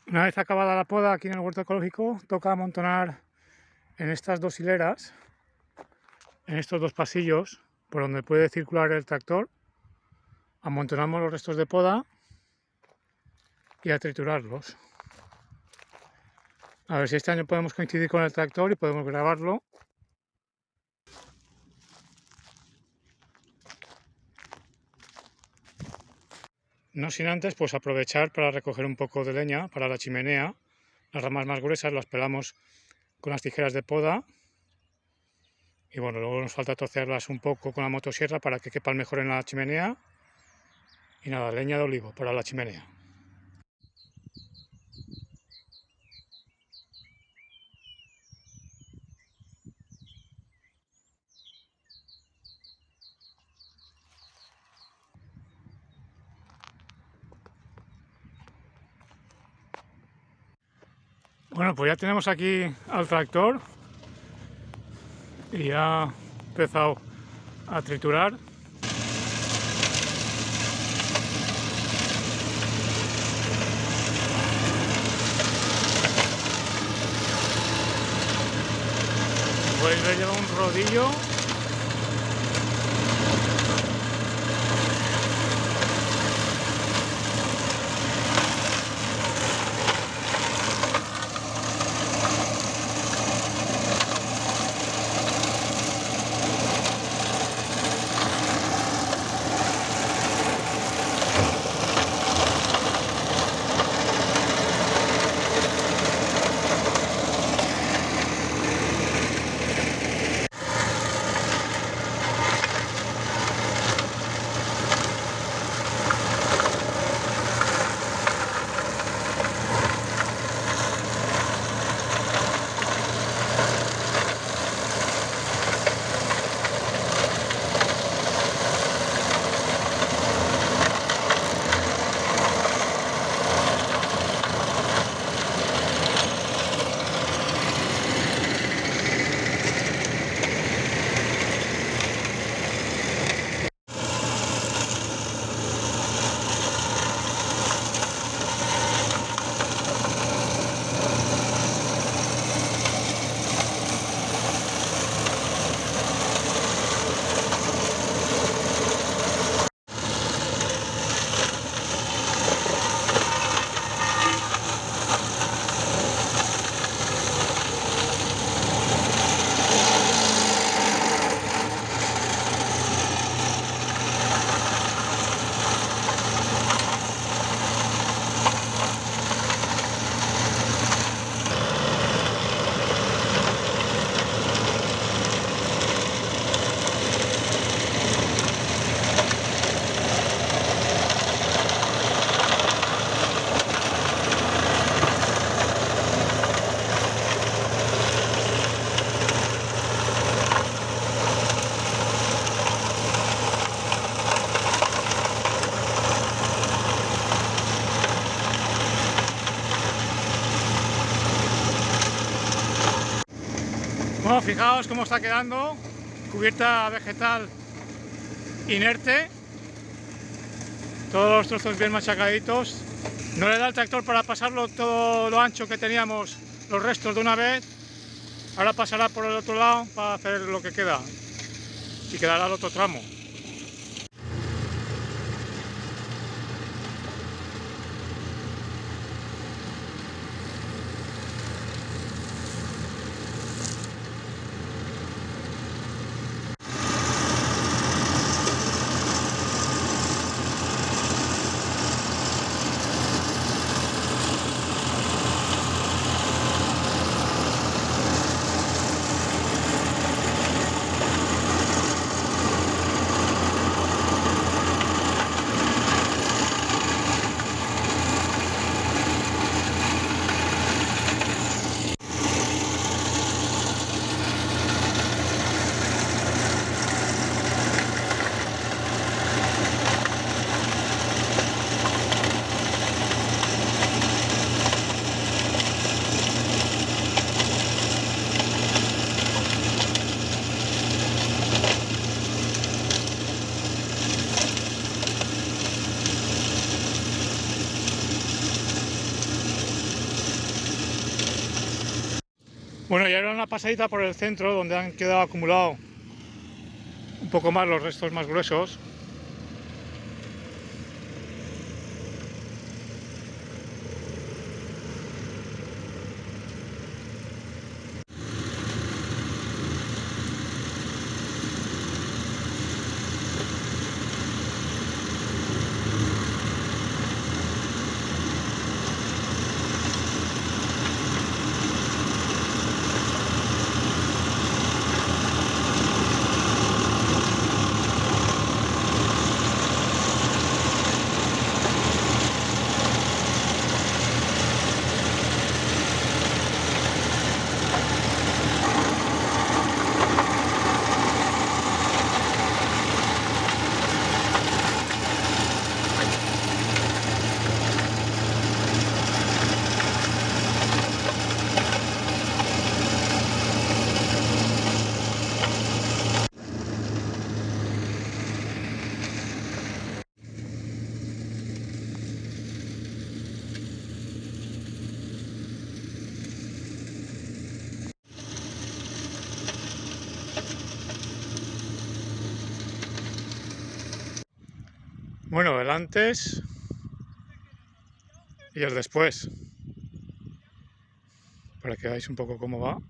Una vez acabada la poda aquí en el huerto ecológico, toca amontonar en estas dos hileras, en estos dos pasillos por donde puede circular el tractor. Amontonamos los restos de poda y a triturarlos. A ver si este año podemos coincidir con el tractor y podemos grabarlo. No sin antes pues aprovechar para recoger un poco de leña para la chimenea. Las ramas más gruesas las pelamos con las tijeras de poda. Y bueno, luego nos falta trocearlas un poco con la motosierra para que quepan mejor en la chimenea. Y nada, leña de olivo para la chimenea. Bueno, pues ya tenemos aquí al tractor y ya ha empezado a triturar. Podéis ver, lleva un rodillo. Bueno, fijaos cómo está quedando, cubierta vegetal inerte, todos los trozos bien machacaditos. No le da el tractor para pasarlo todo lo ancho que teníamos los restos de una vez. Ahora pasará por el otro lado para hacer lo que queda y quedará el otro tramo. Bueno, ya era una pasadita por el centro donde han quedado acumulados un poco más los restos más gruesos. Bueno, el antes y el después, para que veáis un poco cómo va.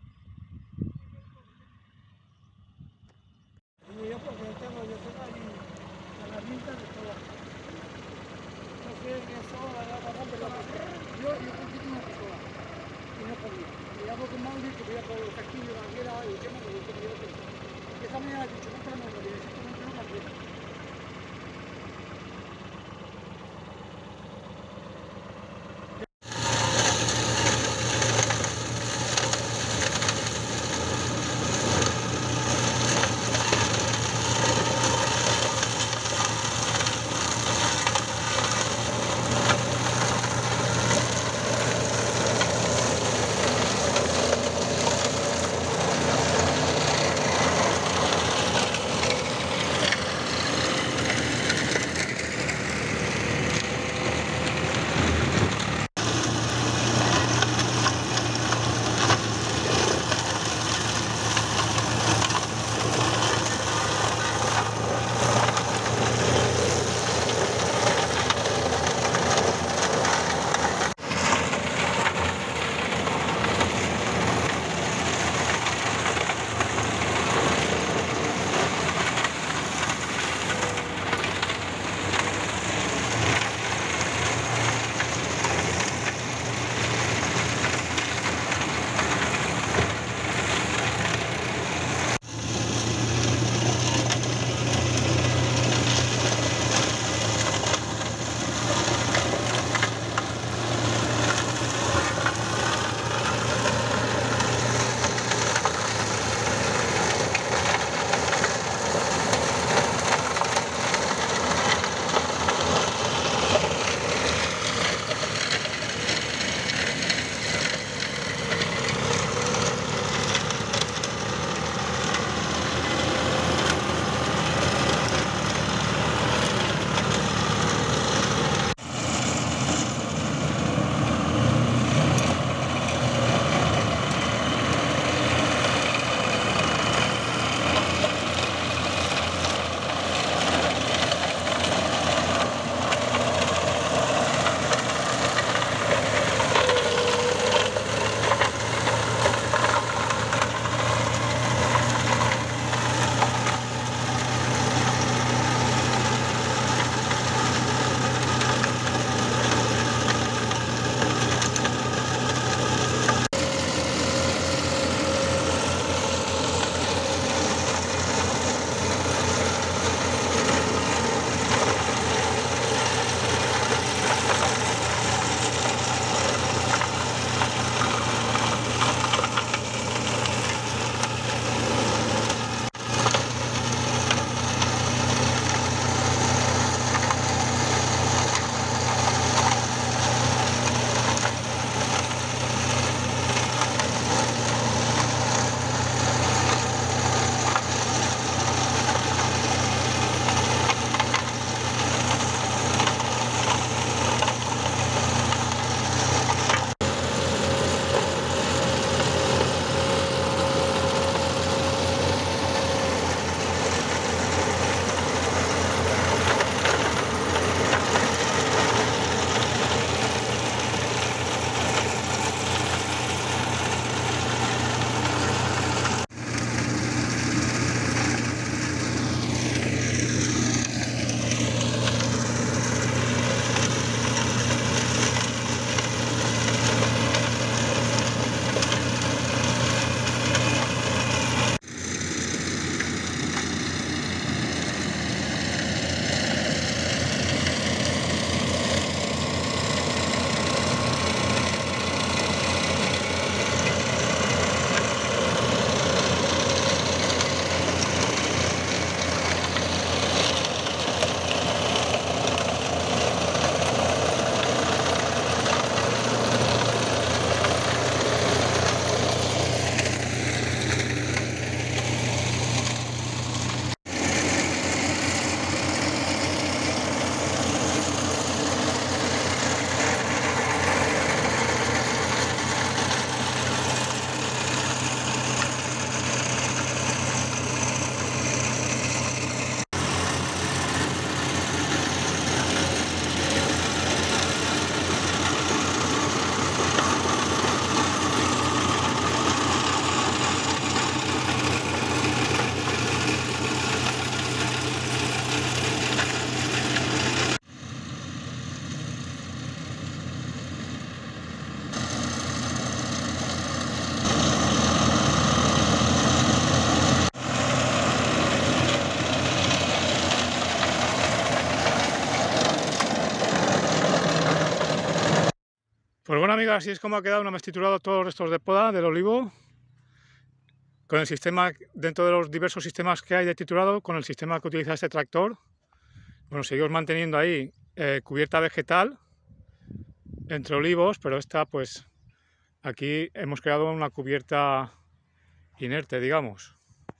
Pues bueno, amigas, así es como ha quedado una vez triturado todos los restos de poda del olivo, con el sistema, dentro de los diversos sistemas que hay de triturado, con el sistema que utiliza este tractor. Bueno, seguimos manteniendo ahí cubierta vegetal entre olivos, pero esta, pues, aquí hemos creado una cubierta inerte, digamos.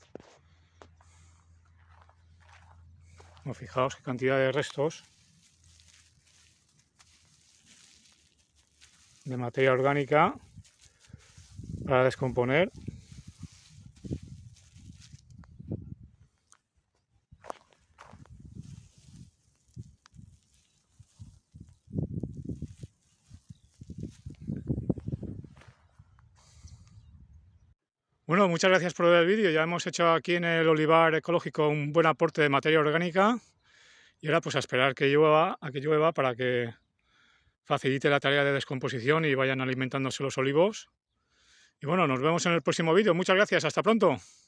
Bueno, fijaos qué cantidad de restos de materia orgánica para descomponer. Bueno, muchas gracias por ver el vídeo. Ya hemos hecho aquí en el olivar ecológico un buen aporte de materia orgánica y ahora pues a esperar que llueva para que facilite la tarea de descomposición y vayan alimentándose los olivos. Y bueno, nos vemos en el próximo vídeo. Muchas gracias, hasta pronto.